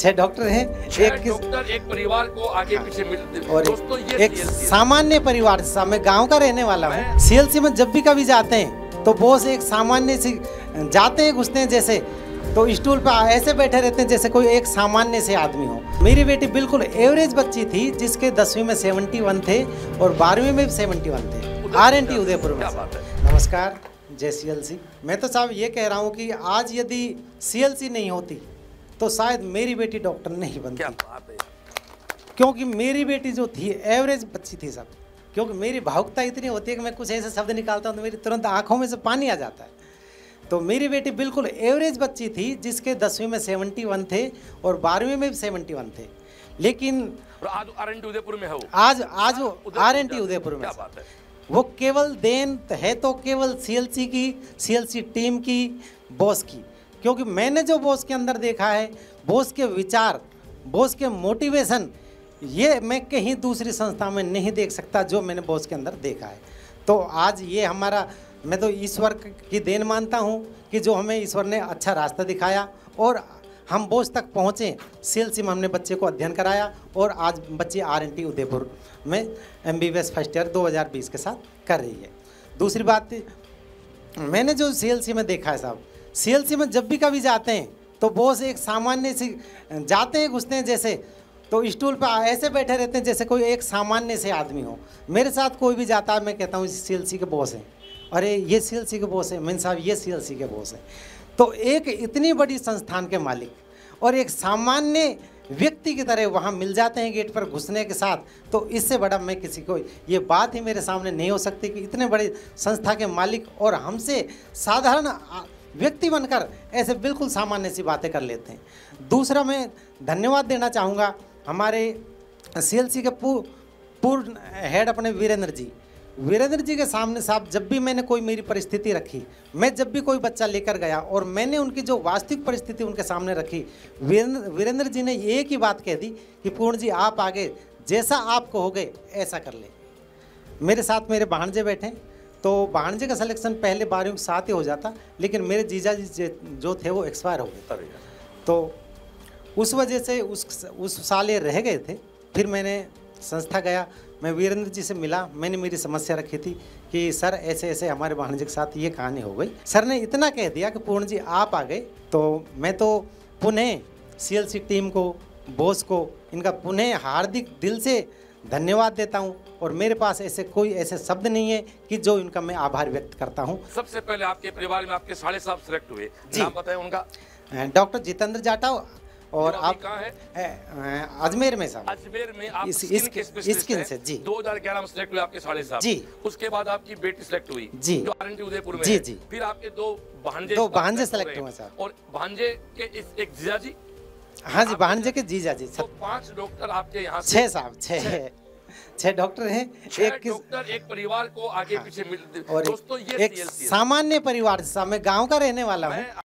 6 doctor हैं, एक परिवार को आगे पीछे मिलते और दोस्तों ये एक सामान्य परिवार से, मैं गांव का रहने वाला हूँ। सीएलसी में जब भी कभी जाते हैं तो बॉस एक सामान्य से जाते हैं, घुसते हैं, जैसे तो स्टूल पर ऐसे बैठे रहते हैं जैसे कोई एक सामान्य से आदमी हो। मेरी बेटी बिल्कुल एवरेज बच्ची थी, जिसके 10वीं में 71 थे और 12वीं में 71 थे। RNT उदयपुर में। नमस्कार, जय सीएलसी। मैं तो साहब ये कह रहा हूँ कि आज यदि सीएलसी नहीं होती तो शायद मेरी बेटी डॉक्टर नहीं बनती। क्या बात है। क्योंकि मेरी बेटी जो थी एवरेज बच्ची थी साहब। क्योंकि मेरी भावुकता इतनी होती है कि मैं कुछ ऐसे शब्द निकालता हूँ तो मेरी तुरंत आंखों में से पानी आ जाता है। तो मेरी बेटी बिल्कुल एवरेज बच्ची थी, जिसके 10वीं में 71 थे और 12वीं में भी 71 थे। लेकिन आज RNT उदयपुर में हो, आज वो RNT उदयपुर में। क्या बात है। वो केवल देन है तो केवल सीएलसी की, सीएलसी टीम की, बॉस की। क्योंकि मैंने जो बॉस के अंदर देखा है, बॉस के विचार, बॉस के मोटिवेशन, ये मैं कहीं दूसरी संस्था में नहीं देख सकता जो मैंने बॉस के अंदर देखा है। तो आज ये हमारा, मैं तो ईश्वर की देन मानता हूँ कि जो हमें ईश्वर ने अच्छा रास्ता दिखाया और हम बॉस तक पहुँचे। सीएलसी में हमने बच्चे को अध्ययन कराया और आज बच्चे RNT उदयपुर में MBBS फर्स्ट ईयर 2020 के साथ कर रही है। दूसरी बात, मैंने जो सीएलसी में देखा है साहब, सीएलसी में जब भी कभी जाते हैं तो बॉस एक सामान्य से जाते हैं, घुसते हैं, जैसे तो स्टूल पर ऐसे बैठे रहते हैं जैसे कोई एक सामान्य से आदमी हो। मेरे साथ कोई भी जाता है, मैं कहता हूँ सीएलसी के बॉस हैं, अरे ये सीएलसी के बॉस हैं, मैं साहब ये सीएलसी के बॉस हैं। तो एक इतनी बड़ी संस्थान के मालिक और एक सामान्य व्यक्ति की तरह वहाँ मिल जाते हैं गेट पर घुसने के साथ, तो इससे बड़ा मैं किसी को, ये बात ही मेरे सामने नहीं हो सकती कि इतने बड़े संस्था के मालिक और हमसे साधारण व्यक्ति बनकर ऐसे बिल्कुल सामान्य सी बातें कर लेते हैं। दूसरा, मैं धन्यवाद देना चाहूँगा हमारे सीएलसी के पूर्व हेड अपने वीरेंद्र जी के सामने साहब, जब भी मैंने कोई मेरी परिस्थिति रखी, मैं जब भी कोई बच्चा लेकर गया और मैंने उनकी जो वास्तविक परिस्थिति उनके सामने रखी, वीरेंद्र जी ने एक ही बात कह दी कि पूर्ण जी आप आगे जैसा आप कहोगे ऐसा कर ले। मेरे साथ मेरे भांजे बैठे, तो भांजे का सिलेक्शन पहले 12वीं के साथ ही हो जाता, लेकिन मेरे जीजा जी जो थे वो एक्सपायर हो गए, तो उस वजह से उस साल ये रह गए थे। फिर मैंने संस्था गया, मैं वीरेंद्र जी से मिला, मैंने मेरी समस्या रखी थी कि सर ऐसे ऐसे हमारे भांजे के साथ ये कहानी हो गई। सर ने इतना कह दिया कि पूर्ण जी आप आ गए। तो मैं तो पुनः सीएलसी टीम को, बॉस को, इनका पुनः हार्दिक दिल से धन्यवाद देता हूं और मेरे पास ऐसे कोई ऐसे शब्द नहीं है कि जो इनका मैं आभार व्यक्त करता हूं। सबसे पहले आपके परिवार में आपके साढ़े साहब सिलेक्ट हुए, नाम बताएं उनका। डॉक्टर जितेंद्र जाटव, और आप कहाँ है? अजमेर में साहब। अजमेर में आप स्किन से जी 2011 में सिलेक्ट हुए आपके साढ़े साहब जी। उसके बाद आपकी बेटी सिलेक्ट हुई जी, जो RNT उदयपुर में जी है। जी। फिर आपके दो भांजे सिलेक्ट हुए साहब, और भांजे के एक जीजा जी। हाँ जी, भांजे के जीजा जी। तो 5 डॉक्टर आपके यहाँ 6 साहब, 6 डॉक्टर हैं। एक डॉक्टर एक परिवार को आगे पीछे मिलते। और दोस्तों ये एक सामान्य परिवार से, मैं गांव का रहने वाला हूँ।